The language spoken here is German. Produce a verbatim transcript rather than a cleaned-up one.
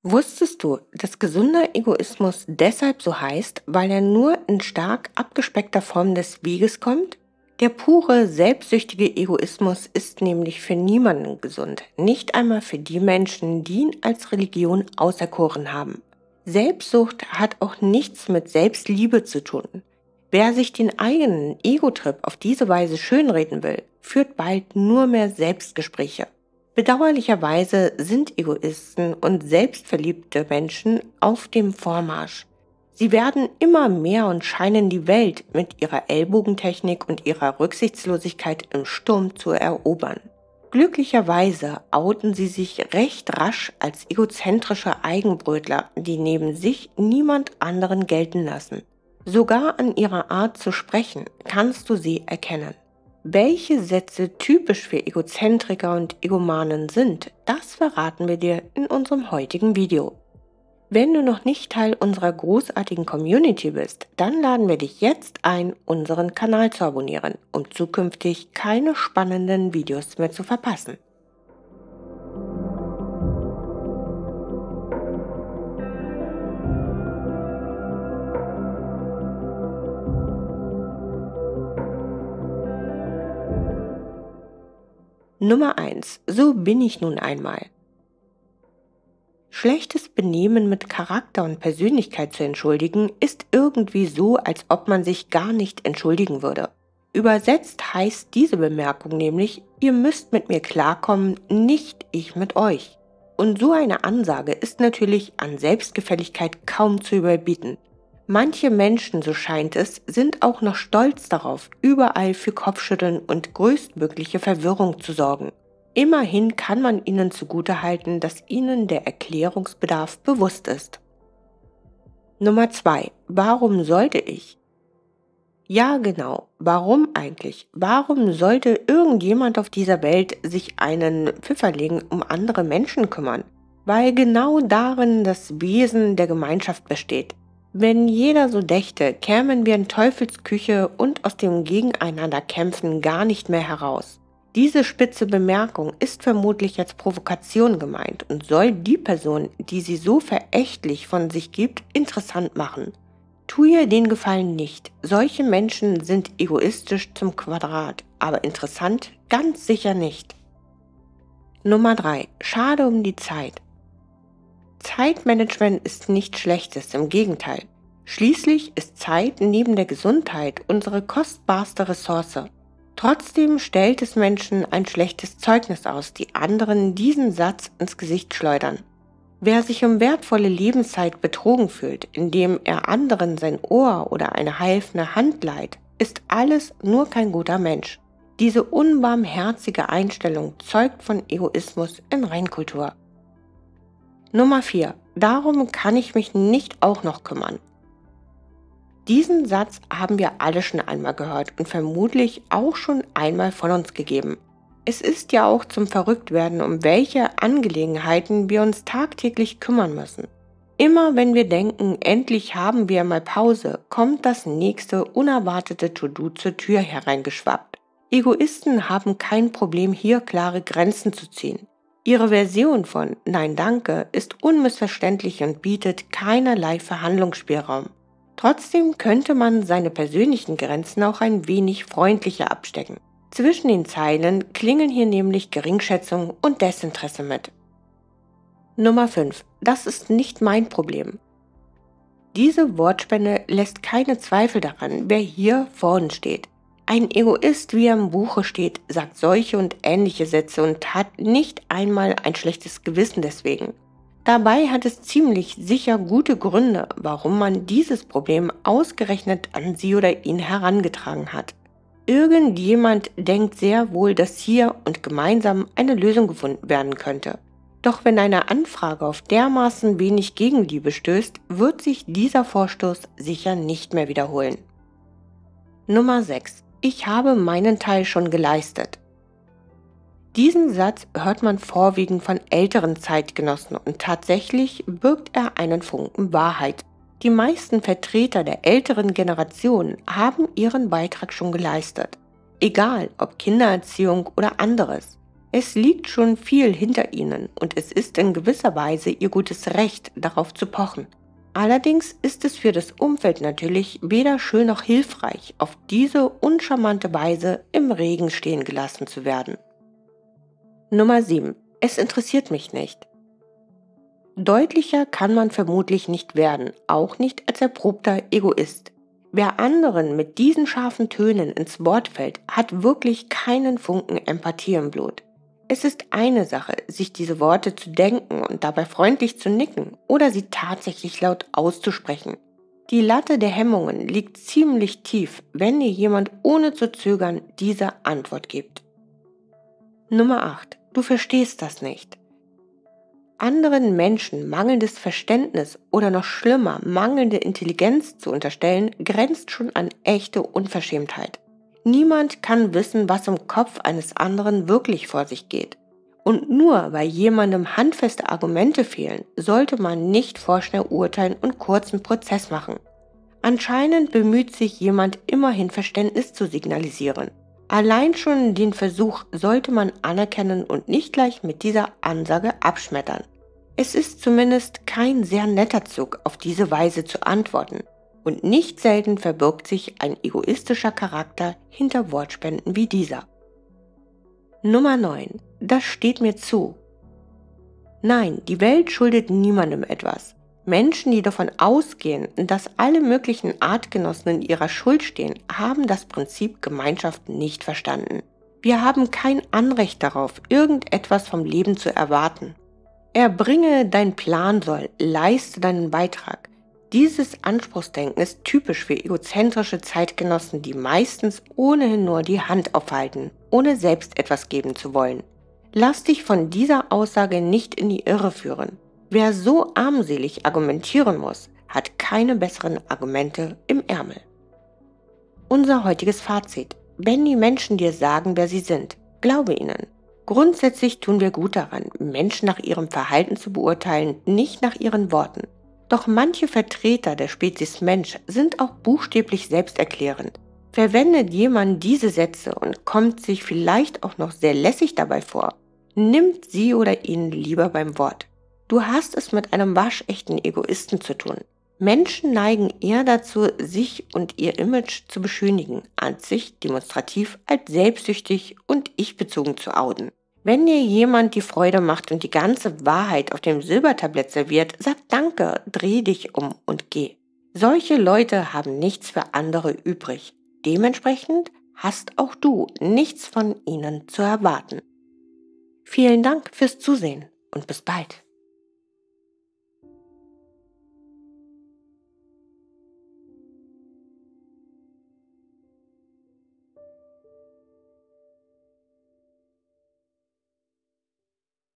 Wusstest du, dass gesunder Egoismus deshalb so heißt, weil er nur in stark abgespeckter Form des Weges kommt? Der pure, selbstsüchtige Egoismus ist nämlich für niemanden gesund, nicht einmal für die Menschen, die ihn als Religion auserkoren haben. Selbstsucht hat auch nichts mit Selbstliebe zu tun. Wer sich den eigenen Ego-Trip auf diese Weise schönreden will, führt bald nur mehr Selbstgespräche. Bedauerlicherweise sind Egoisten und selbstverliebte Menschen auf dem Vormarsch. Sie werden immer mehr und scheinen die Welt mit ihrer Ellbogentechnik und ihrer Rücksichtslosigkeit im Sturm zu erobern. Glücklicherweise outen sie sich recht rasch als egozentrische Eigenbrötler, die neben sich niemand anderen gelten lassen. Sogar an ihrer Art zu sprechen kannst du sie erkennen. Welche Sätze typisch für Egozentriker und Egomanen sind, das verraten wir dir in unserem heutigen Video. Wenn du noch nicht Teil unserer großartigen Community bist, dann laden wir dich jetzt ein, unseren Kanal zu abonnieren, um zukünftig keine spannenden Videos mehr zu verpassen. Nummer eins. So bin ich nun einmal. Schlechtes Benehmen mit Charakter und Persönlichkeit zu entschuldigen, ist irgendwie so, als ob man sich gar nicht entschuldigen würde. Übersetzt heißt diese Bemerkung nämlich, ihr müsst mit mir klarkommen, nicht ich mit euch. Und so eine Ansage ist natürlich an Selbstgefälligkeit kaum zu überbieten. Manche Menschen, so scheint es, sind auch noch stolz darauf, überall für Kopfschütteln und größtmögliche Verwirrung zu sorgen. Immerhin kann man ihnen zugutehalten, dass ihnen der Erklärungsbedarf bewusst ist. Nummer zwei. Warum sollte ich? Ja, genau. Warum eigentlich? Warum sollte irgendjemand auf dieser Welt sich einen Pfifferling um andere Menschen kümmern? Weil genau darin das Wesen der Gemeinschaft besteht. Wenn jeder so dächte, kämen wir in Teufelsküche und aus dem Gegeneinanderkämpfen gar nicht mehr heraus. Diese spitze Bemerkung ist vermutlich als Provokation gemeint und soll die Person, die sie so verächtlich von sich gibt, interessant machen. Tu ihr den Gefallen nicht. Solche Menschen sind egoistisch zum Quadrat, aber interessant ganz sicher nicht. Nummer drei. Schade um die Zeit. Zeitmanagement ist nichts Schlechtes, im Gegenteil. Schließlich ist Zeit neben der Gesundheit unsere kostbarste Ressource. Trotzdem stellt es Menschen ein schlechtes Zeugnis aus, die anderen diesen Satz ins Gesicht schleudern. Wer sich um wertvolle Lebenszeit betrogen fühlt, indem er anderen sein Ohr oder eine helfende Hand leiht, ist alles nur kein guter Mensch. Diese unbarmherzige Einstellung zeugt von Egoismus in Reinkultur. Nummer vier. Darum kann ich mich nicht auch noch kümmern. Diesen Satz haben wir alle schon einmal gehört und vermutlich auch schon einmal von uns gegeben. Es ist ja auch zum Verrücktwerden, um welche Angelegenheiten wir uns tagtäglich kümmern müssen. Immer wenn wir denken, endlich haben wir mal Pause, kommt das nächste unerwartete To-Do zur Tür hereingeschwappt. Egoisten haben kein Problem, hier klare Grenzen zu ziehen. Ihre Version von Nein danke ist unmissverständlich und bietet keinerlei Verhandlungsspielraum. Trotzdem könnte man seine persönlichen Grenzen auch ein wenig freundlicher abstecken. Zwischen den Zeilen klingen hier nämlich Geringschätzung und Desinteresse mit. Nummer fünf. Das ist nicht mein Problem. Diese Wortspende lässt keine Zweifel daran, wer hier vor uns steht. Ein Egoist, wie er im Buche steht, sagt solche und ähnliche Sätze und hat nicht einmal ein schlechtes Gewissen deswegen. Dabei hat es ziemlich sicher gute Gründe, warum man dieses Problem ausgerechnet an sie oder ihn herangetragen hat. Irgendjemand denkt sehr wohl, dass hier und gemeinsam eine Lösung gefunden werden könnte. Doch wenn eine Anfrage auf dermaßen wenig Gegenliebe stößt, wird sich dieser Vorstoß sicher nicht mehr wiederholen. Nummer sechs. Ich habe meinen Teil schon geleistet. Diesen Satz hört man vorwiegend von älteren Zeitgenossen und tatsächlich birgt er einen Funken Wahrheit. Die meisten Vertreter der älteren Generation haben ihren Beitrag schon geleistet. Egal ob Kindererziehung oder anderes. Es liegt schon viel hinter ihnen und es ist in gewisser Weise ihr gutes Recht, darauf zu pochen. Allerdings ist es für das Umfeld natürlich weder schön noch hilfreich, auf diese uncharmante Weise im Regen stehen gelassen zu werden. Nummer sieben. Es interessiert mich nicht. Deutlicher kann man vermutlich nicht werden, auch nicht als erprobter Egoist. Wer anderen mit diesen scharfen Tönen ins Wort fällt, hat wirklich keinen Funken Empathie im Blut. Es ist eine Sache, sich diese Worte zu denken und dabei freundlich zu nicken oder sie tatsächlich laut auszusprechen. Die Latte der Hemmungen liegt ziemlich tief, wenn dir jemand ohne zu zögern diese Antwort gibt. Nummer acht. Du verstehst das nicht. Anderen Menschen mangelndes Verständnis oder noch schlimmer, mangelnde Intelligenz zu unterstellen, grenzt schon an echte Unverschämtheit. Niemand kann wissen, was im Kopf eines anderen wirklich vor sich geht. Und nur weil jemandem handfeste Argumente fehlen, sollte man nicht vorschnell urteilen und kurzen Prozess machen. Anscheinend bemüht sich jemand immerhin Verständnis zu signalisieren. Allein schon den Versuch sollte man anerkennen und nicht gleich mit dieser Ansage abschmettern. Es ist zumindest kein sehr netter Zug, auf diese Weise zu antworten. Und nicht selten verbirgt sich ein egoistischer Charakter hinter Wortspenden wie dieser. Nummer neun. Das steht mir zu. Nein, die Welt schuldet niemandem etwas. Menschen, die davon ausgehen, dass alle möglichen Artgenossen in ihrer Schuld stehen, haben das Prinzip Gemeinschaft nicht verstanden. Wir haben kein Anrecht darauf, irgendetwas vom Leben zu erwarten. Erbringe dein Plan soll, leiste deinen Beitrag. Dieses Anspruchsdenken ist typisch für egozentrische Zeitgenossen, die meistens ohnehin nur die Hand aufhalten, ohne selbst etwas geben zu wollen. Lass dich von dieser Aussage nicht in die Irre führen. Wer so armselig argumentieren muss, hat keine besseren Argumente im Ärmel. Unser heutiges Fazit. Wenn die Menschen dir sagen, wer sie sind, glaube ihnen. Grundsätzlich tun wir gut daran, Menschen nach ihrem Verhalten zu beurteilen, nicht nach ihren Worten. Doch manche Vertreter der Spezies Mensch sind auch buchstäblich selbsterklärend. Verwendet jemand diese Sätze und kommt sich vielleicht auch noch sehr lässig dabei vor, nimmt sie oder ihn lieber beim Wort. Du hast es mit einem waschechten Egoisten zu tun. Menschen neigen eher dazu, sich und ihr Image zu beschönigen, als sich demonstrativ als selbstsüchtig und ich-bezogen zu outen. Wenn dir jemand die Freude macht und die ganze Wahrheit auf dem Silbertablett serviert, sag Danke, dreh dich um und geh. Solche Leute haben nichts für andere übrig. Dementsprechend hast auch du nichts von ihnen zu erwarten. Vielen Dank fürs Zusehen und bis bald.